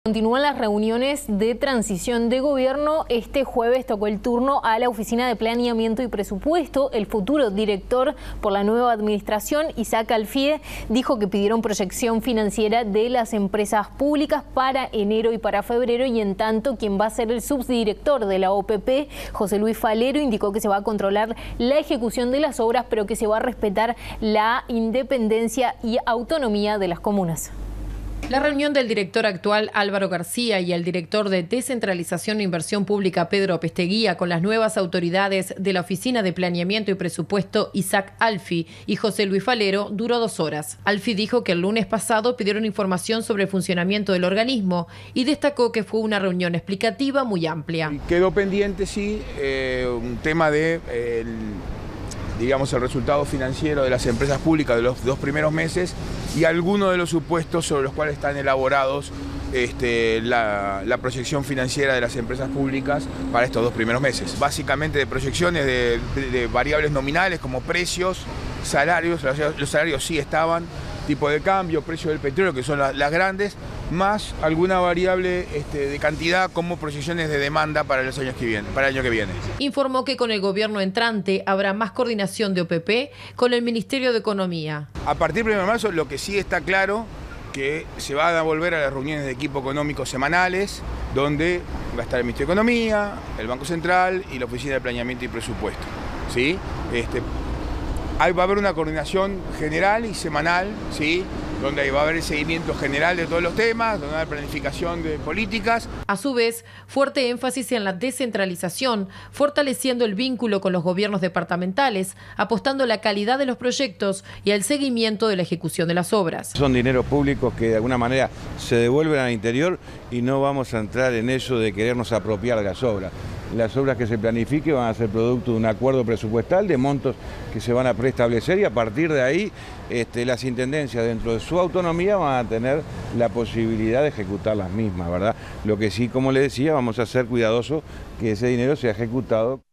Continúan las reuniones de transición de gobierno. Este jueves tocó el turno a la Oficina de Planeamiento y Presupuesto. El futuro director por la nueva administración, Isaac Alfie, dijo que pidieron proyección financiera de las empresas públicas para enero y para febrero, y en tanto quien va a ser el subdirector de la OPP, José Luis Falero, indicó que se va a controlar la ejecución de las obras, pero que se va a respetar la independencia y autonomía de las comunas. La reunión del director actual Álvaro García y el director de Descentralización e Inversión Pública Pedro Pesteguía con las nuevas autoridades de la Oficina de Planeamiento y Presupuesto Isaac Alfie y José Luis Falero duró 2 horas. Alfie dijo que el lunes pasado pidieron información sobre el funcionamiento del organismo y destacó que fue una reunión explicativa muy amplia. Quedó pendiente, sí, un tema de digamos, el resultado financiero de las empresas públicas de los 2 primeros meses y algunos de los supuestos sobre los cuales están elaborados la proyección financiera de las empresas públicas para estos 2 primeros meses. Básicamente de proyecciones de variables nominales como precios, salarios. Los salarios sí estaban, tipo de cambio, precio del petróleo, que son las grandes, más alguna variable de cantidad como proyecciones de demanda para los años que vienen, para el año que viene. Informó que con el gobierno entrante habrá más coordinación de OPP con el Ministerio de Economía. A partir del 1 de marzo lo que sí está claro que se van a volver a las reuniones de equipo económico semanales, donde va a estar el Ministerio de Economía, el Banco Central y la Oficina de Planeamiento y Presupuesto, ¿sí? Ahí va a haber una coordinación general y semanal, ¿sí? Donde va a haber el seguimiento general de todos los temas, donde va a haber planificación de políticas. A su vez, fuerte énfasis en la descentralización, fortaleciendo el vínculo con los gobiernos departamentales, apostando a la calidad de los proyectos y al seguimiento de la ejecución de las obras. Son dineros públicos que de alguna manera se devuelven al interior y no vamos a entrar en eso de querernos apropiar de las obras. Las obras que se planifiquen van a ser producto de un acuerdo presupuestal de montos que se van a preestablecer, y a partir de ahí las intendencias dentro de su autonomía van a tener la posibilidad de ejecutar las mismas, ¿verdad? Lo que sí, como le decía, vamos a ser cuidadosos que ese dinero sea ejecutado.